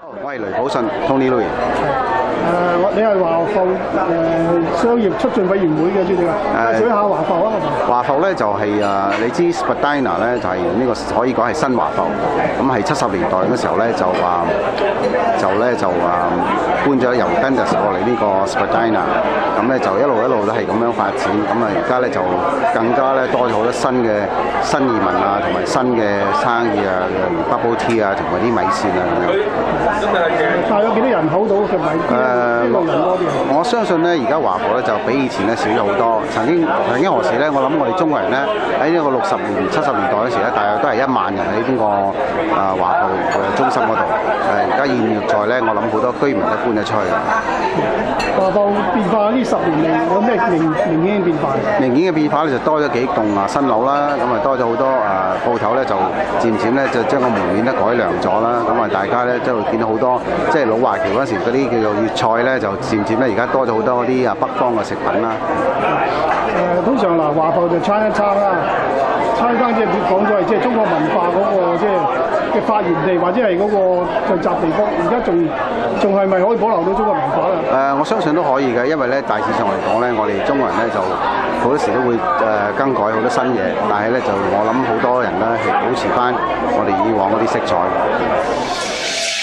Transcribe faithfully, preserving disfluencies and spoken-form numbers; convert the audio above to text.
我係雷寶信 Tony Louis。 誒，我你係華埠誒商業促進委員會嘅主席啊？介紹一下華埠啊！ 華埠咧就係、是、誒，你知 Spadina 咧就係、是、呢、這個可以講係新華埠，咁係七十年代嗰時候咧就話就咧就話搬咗由 Dundas 過嚟呢個 Spadina， 咁咧就一路一路都係咁樣發展，咁啊而家咧就更加咧多咗好多新嘅新移民啊，同埋新嘅生意啊 ，bubble tea 啊，同埋啲米線啊咁樣。 大約幾多人口到嘅米？誒、呃， 我相信咧，而家華埠咧就比以前咧少咗好多。曾經曾經何時咧，我諗我哋中國人咧喺呢個六十年、七十年代嗰時咧，大約都係一萬人喺呢個啊華埠嘅中心嗰度。誒，而家現在咧，我諗好多居民都搬咗出去啦。 華埠變化呢十年嚟有咩明明顯嘅變化？ 明顯嘅變化咧就多咗幾棟啊新樓啦，咁啊多咗好多啊鋪頭咧就漸漸咧就將個門面咧改良咗啦，咁啊大家咧就會見到好多即係老華僑嗰時嗰啲叫做粵菜咧就漸漸咧而家多咗好多嗰啲啊北方嘅食品啦。 誒、呃、通常嗱華埠就餐一餐啦，餐一餐即係講咗係即係中國文化嗰、那個即係嘅發源地或者係嗰個聚集地方，而家仲仲係咪可以保留到中國文化咧？ 誒、呃，我相信都可以嘅，因為咧大致上嚟講咧，我哋中國人咧就好多時都會誒、呃、更改好多新嘢，但係咧就我諗好多人咧係保持翻我哋以往嗰啲色彩。